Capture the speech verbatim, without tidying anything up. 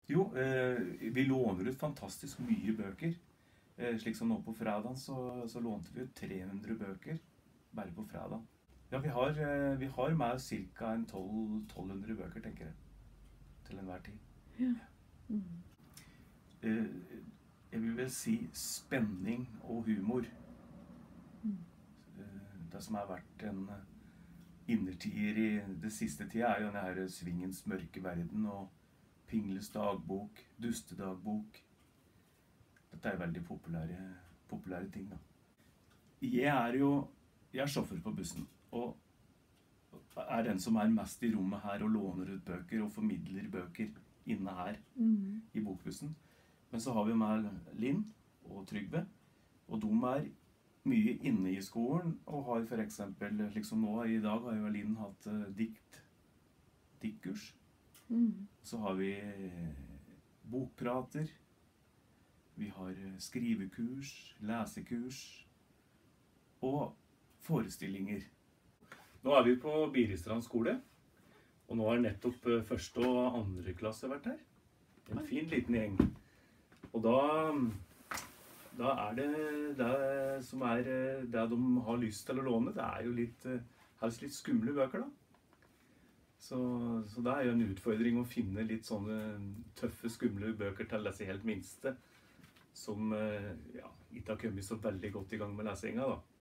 Jo, eh, vi låner ut fantastisk mye bøker. Eh, slik som nå på fredagen så, så lånte vi ut tre hundre bøker bare på fredag. Ja, vi har, eh, vi har med ca. tolv hundre bøker, tenker jeg, til enhver tid. Ja. Mm. Eh, jeg vil vel si spenning og humor. Mm. Eh, det som har vært en innertier i det siste tida, er jo denne her Svingens mørke verden og Pingles dagbok, Dustedagbok. Dette er veldig populære, populære ting, da. Jeg er jo jeg er sjåfør på bussen, og er den som er mest i rommet her og låner ut bøker og formidler bøker inne her Mm. i bokbussen. Men så har vi med Linn og Trygve, og de er mye inne i skolen og har for eksempel, liksom nå i dag har jo Linn hatt uh, dikt, diktkurs. Mm. Så har vi bokprater, vi har skrivekurs, lesekurs og forestillinger. Nå er vi på Biristrand skole, og nå har nettopp første og andre klasse vært her. En fin liten gjeng. Og da, da er det det som er det de har lyst til å låne, det er jo litt, helst litt skumle bøker da. Så, så det er jo en utfordring å finne litt sånne tøffe, skumle bøker til disse helt minste, som ja, ikke har kommet så veldig godt i gang med lesinga da.